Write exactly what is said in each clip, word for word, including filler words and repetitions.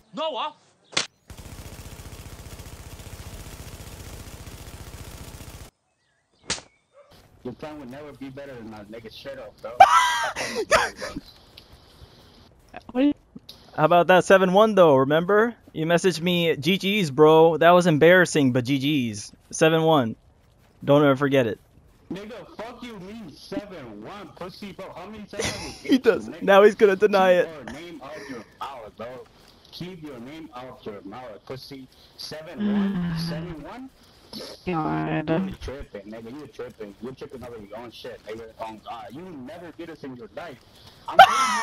Noah. Your plan would never be better than that nigga shit up, bro. How about that seven one though? Remember? You messaged me G G's, bro. That was embarrassing, but G G's. seven one. Don't ever forget it. Nigga, fuck you mean seven one, pussy, bro. How many times have we He does. Now he's gonna deny it. Keep your name out your mouth, bro. Keep your name out your mouth, pussy. seven one? seven one? God. You tripping, nigga. You tripping. You tripping over your own shit, nigga. Oh God, you never beat us in your life. I'm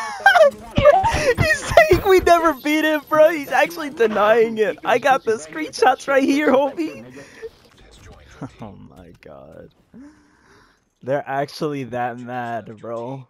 He's saying we never beat him, bro. He's actually denying it. I got the screenshots right here, homie. Oh my God. They're actually that mad, bro.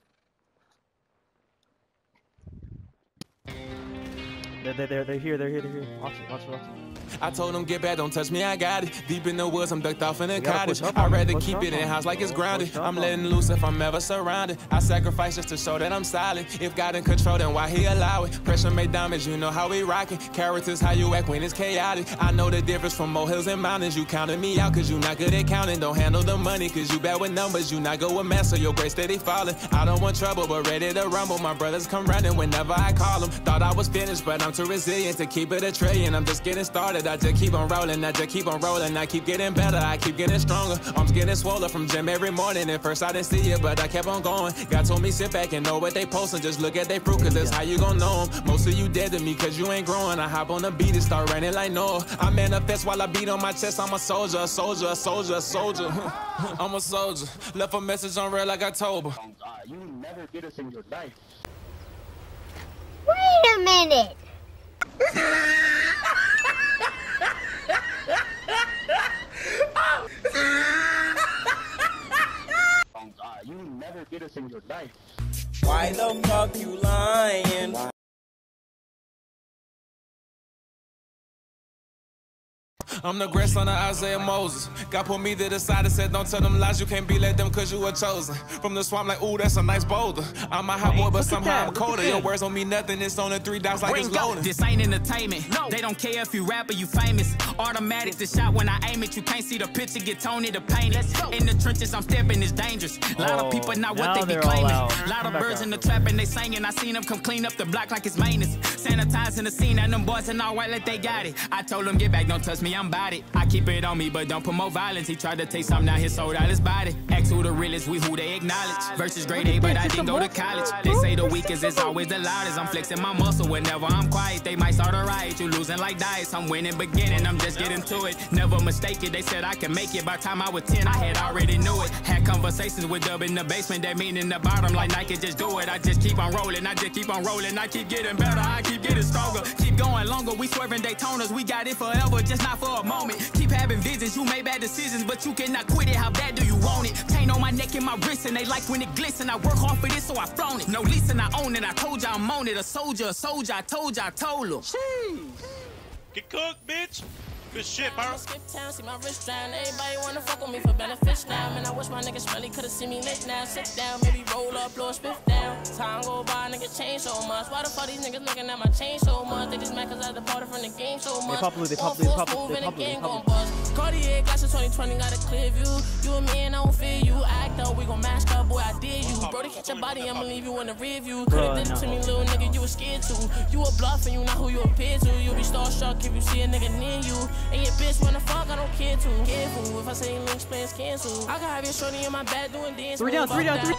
They're, they're, they're here, they're here, they're here. Watch it, watch it, watch it. I told him get back, don't touch me, I got it. Deep in the woods, I'm ducked off in a cottage. I'd rather keep it in house like it's grounded. I'm letting loose if I'm ever surrounded. I sacrifice just to show that I'm solid. If God in control, then why he allow it? Pressure make damage, you know how we rockin'. Characters, how you act when it's chaotic. I know the difference from molehills and mountains. You counted me out cause you not good at counting. Don't handle the money cause you bad with numbers. You not good with math, so your grade steady falling. I don't want trouble, but ready to rumble. My brothers come running whenever I call them. Thought I was finished, but I'm too resilient to keep it a trillion. I'm just getting started, I just keep on rolling. I just keep on rolling, I keep getting better, I keep getting stronger. Arms getting swollen from gym every morning. At first I didn't see it, but I kept on going. God told me sit back and know what they posting. Just look at they fruit, cause that's how you gon' know them. Most of you dead to me, cause you ain't growing. I hop on the beat and start running like Noah. I manifest while I beat on my chest. I'm a soldier, a soldier, a soldier, a soldier. I'm a soldier. Left a message on red like I told her. Oh God, you never beat us in your life. Wait a minute. Oh God, you never beat us in your life. Why the fuck you lying? I'm the grandson of Isaiah Moses. God put me to the side and said, don't tell them lies, you can't be like them cause you were chosen. From the swamp like, ooh, that's a nice boulder. I'm a hot boy, but somehow I'm colder. Your words don't mean nothing, it's on the three dots like it's loaded. This ain't entertainment. No. They don't care if you rap or you famous. Automatic, the shot when I aim it, you can't see the picture, get Tony to paint it. In the trenches, I'm stepping, it's dangerous. A lot oh, of people not what they be all claiming. out. Lot of birds in the trap and they singing. I seen them come clean up the block like it's maintenance. Sanitizing the scene and them boys and all white like they got it. I told them get back, don't touch me, I'm about it. I keep it on me, but don't promote violence. He tried to take something out, his sold out his body. Ask who the realest, we who they acknowledge. Versus grade A, but I didn't go to college. They say the weakest is always the loudest. I'm flexing my muscle whenever I'm quiet. They might start a riot, you losing like dice. I'm winning beginning, I'm just getting to it. Never mistake it, they said I can make it. By the time I was ten, I had already knew it. Had conversations with Dub in the basement, that mean in the bottom like Nike, just do it. I just keep on rolling, I just keep on rolling. I keep getting better, I keep getting stronger. Keep going longer, we swerving Daytonas. We got it forever, just not for a moment. Keep having visions, you made bad decisions, but you cannot quit it. How bad do you want it? Chain on my neck and my wrist, and they like when it glisten. I work hard for this, so I flown it. No leasing, I own it. I told ya I'm on it. A soldier, a soldier, I told ya, I told him. Get cooked, bitch. Good shit, bro. Skip town, see my wrist down. Everybody wanna fuck with me for benefits now. Man, I wish my niggas smelly could've seen me lit now. Sit down, maybe roll up, blow a spiff down. Time go by, niggas change so much. Why the fuck these niggas looking at my chain so much? They just mad cause I departed from the game so much. They pop blue, they pop blue, they pop blue, they pop blue, they pop blue. Cartier glasses twenty twenty got a clear view. You and me and I don't fear you. Act up, we gon' mash up, boy, I dare you. Bro, to catch your body, I'ma leave you in the rear view. Could've did it to me, little nigga, you was scared to. You a bluff and you not who you appear to. You be starstruck if you see a nigga near you. And your bitch wanna fuck, I don't care to. Careful, if I say links, plans cancel. I can have your shorty in my bed doing dance. Three down, three down, three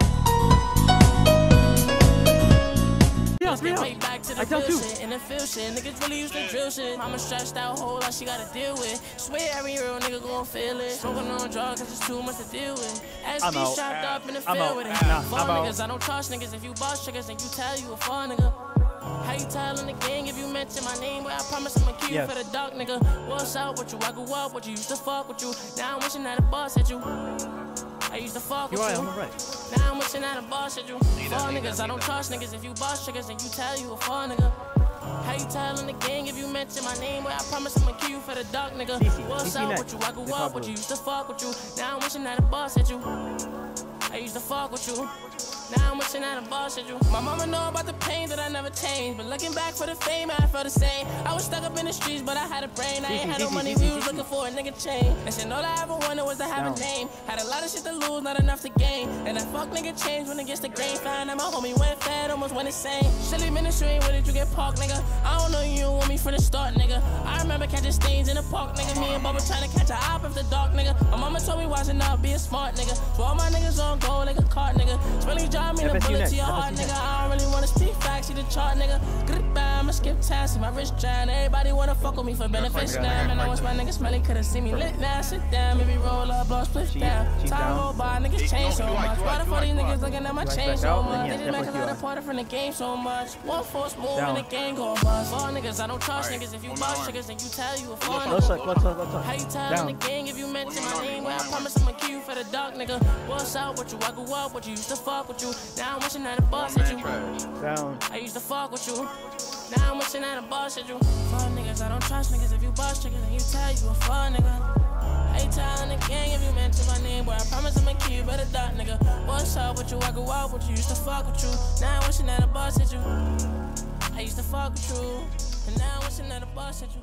down, three down. Right back to the real shit and the feel shit. Niggas really used to drill shit. Mama stressed out, whole lot she gotta deal with. Swear every real nigga gon' feel it. Smoking on drugs cause it's too much to deal with. S B strapped up in the field with it. Nah, Fuck niggas, I don't trust niggas. If you boss niggas and you tell you a fun nigga. How you tellin' the gang if you mention my name? But I promise I'ma kill you yes. for the dark nigga. What's up with you? I grew up with you, used to fuck with you. Now I'm wishing that a boss hit you. I used to fuck with You're you. right, I'm right. Now I'm wishing that a boss hit you. Fuck niggas, I don't trust niggas. If you boss niggas and you tell you a fun nigga. How you tellin' the gang if you mention my name? But I promise I'ma kill you for the dark nigga. What's up with you? I grew up with you, used to fuck with you. Now I'm wishing that a boss hit you. I used to fuck with you. Now I'm wishing that I bullshit you. My mama know about the pain that I never changed, but looking back for the fame, I felt the same. I was stuck up in the streets, but I had a brain. I ain't had no money, we was looking for a nigga chain. And shit, all I ever wanted was to have a name. Had a lot of shit to lose, not enough to gain. And that fuck nigga changed when it gets the grain. Found out my homie went fat, almost went insane. Silly ministry, where did you get parked, nigga? I don't know you, you want me from the start, nigga. I remember catching stains in the park, nigga. Me and Bubba trying to catch a op after dark, nigga. My mama told me watching out, be a smart nigga. So all my niggas on go like a cart, nigga. Spelling job, me the bullet to your heart, nigga. I don't really wanna speak facts, see the chart, nigga. Goodbye, I'ma skip tasks, see my wrist trying. Everybody wanna fuck with me for benefits now. Man, I wish my niggas smelly could've seen me lit now. Sit down, maybe roll up, blow split down. Time roll by, niggas change so much. Why the fuck these niggas looking at my chain so much? They just make a lot of part from the game so much. One force move and the game go bust. All niggas, I don't trust niggas. If you bust niggas, then you tell you a foreign nigga. How you tell in the gang if you mention my name? Well, I promise I'ma kill you for the dark, nigga. What's up with you? I grew up with you, used to fuck with you. Now I'm wishing that a boss at you. Down. I used to fuck with you. Now I'm wishing that a boss at you. Fuck niggas, I don't trust niggas. If you bust niggas, then you tell you a fuck nigga. I ain't telling the gang if you mention my name, boy. I promise I'ma kill you better dot, nigga. What's up with you? I grew up with you, used to fuck with you. Now I'm wishing that a boss at you. I used to fuck with you, and now I'm wishing that a boss at you.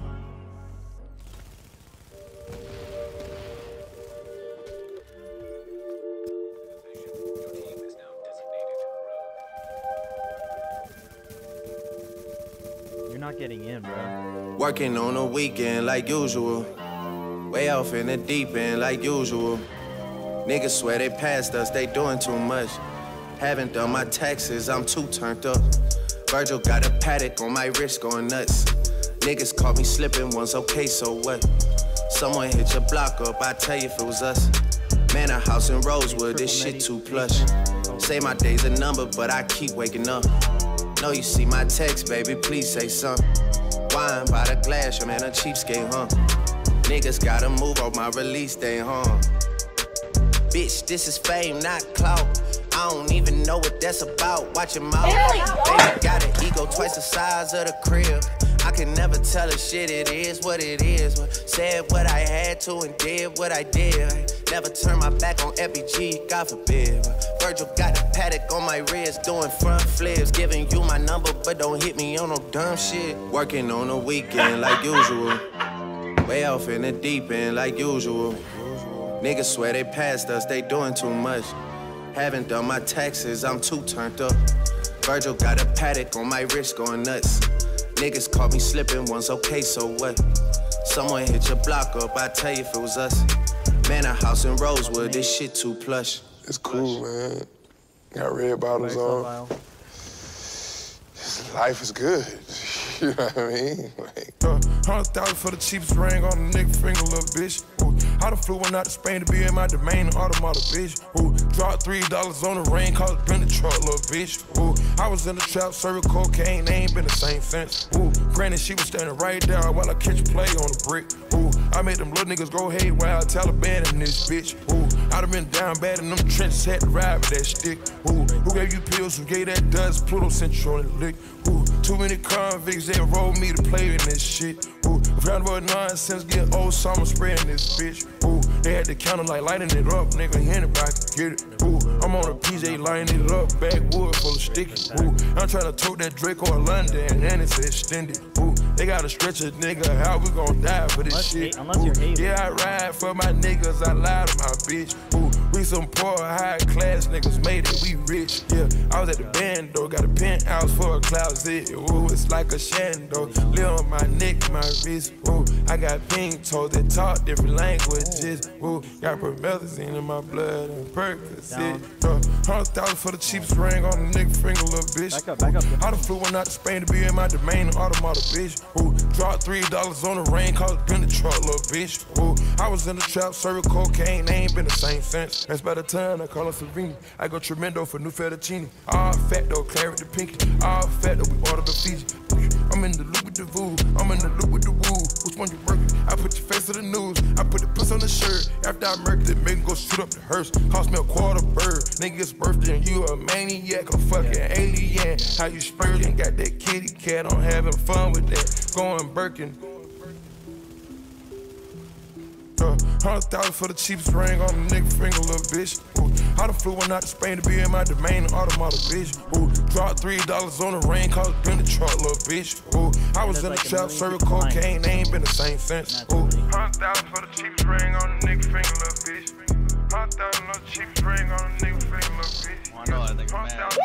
You're not getting in, bro. Working on a weekend like usual. Way off in the deep end like usual. Niggas swear they passed us, they doing too much. Haven't done my taxes, I'm too turned up. Virgil got a paddock on my wrist going nuts. Niggas caught me slipping once, okay, so what? Someone hit your block up, I tell you if it was us. Man, a house in Rosewood, this shit too plush. Say my day's a number, but I keep waking up. Know you see my text, baby, please say something. Wine by the glass, your man a cheapskate, huh? Niggas gotta move on my release day, huh? Bitch, this is fame, not clout. I don't even know what that's about. Watch your mouth. Baby got an ego twice the size of the crib. I can never tell a shit, it is what it is. Said what I had to and did what I did. Never turn my back on F B G, God forbid. Virgil got a paddock on my wrist, doing front flips. Giving you my number, but don't hit me on no dumb shit. Working on a weekend like usual. Way off in the deep end like usual. Niggas swear they passed us, they doing too much. Haven't done my taxes, I'm too turned up. Virgil got a paddock on my wrist going nuts. Niggas caught me slipping once, okay, so what? Someone hit your block up, I tell you if it was us. Man, a house in Rosewood, this shit too plush. It's cool, man. Got red bottles on. Life is good. You know what I mean? Like, uh, Hundred thousand for the cheapest ring on the nigga finger, little bitch. Ooh, I done flew one out to Spain to be in my domain, automata, bitch. Ooh, dropped three dollars on the rain, cause it been the truck, little bitch. Ooh, I was in the trap, serving cocaine, they ain't been the same since. Ooh, granted, she was standing right there while I catch a play on the brick. Ooh, I made them little niggas go haywire, Taliban in this bitch. Ooh, I done been down bad in them trenches, had to ride with that stick. Ooh, who gave you pills, who gave that dust, Pluto sent you on the lick. Ooh, too many convicts, they enrolled me to play in this shit. Ooh, round about nonsense, getting old summer spreading this bitch. Ooh, they had the counter like lighting it up, nigga, anybody can get it. Ooh, I'm on a P J lighting it up, backwood full of sticky. Ooh, I'm trying to tote that Draco in London, and it's extended. Ooh, they gotta stretch a nigga out, we gon' die for this shit. Ooh, yeah, I ride for my niggas, I lie to my bitch. Ooh, we some poor, high class niggas, made it, we rich. Yeah, I was at the band though, got a penthouse for a closet. Ooh, it's like a shando, live on my neck, my wrist. Ooh, I got pink toes that talk different languages. Ooh, got promethazine in my blood and Percocet. Uh, Hundred thousand for the cheapest ring on the nigga finger, little bitch. Back up, back up. I done flew one out to Spain to be in my domain, automata, bitch. Ooh, dropped three dollars on the rain, cause it been the truck, little bitch. Ooh, I was in the trap, serving cocaine, they ain't been the same since. That's by the time I call her Serena. I go Tremendo for new fettuccine. All fat though, claret the pinky. All fat though, we ordered the Fiji. I'm in the loop with the voo, I'm in the loop with the woo. Which one you working? I put your face to the news. I put the puss on the shirt. After I murked it, make him go shoot up the hearse. Cost me a quarter bird. Nigga's birthday and you a maniac, a fucking alien. How you spurting? Got that kitty cat, I'm having fun with that. Going Birkin. Uh, Hundred thousand for the cheapest ring on the nigga finger, little bitch. Ooh, I I done flew one out to Spain to be in my domain, an automata, bitch. Ooh, dropped three dollars on the rain, cause it been the truck, little bitch. Ooh, I was in the trap, serving cocaine, they ain't been the same since. Ooh, hundred thousand for the cheapest ring on a nigga finger, little bitch. Hundred thousand for the cheapest ring on a nigga finger, little bitch. I know, I think I'm mad.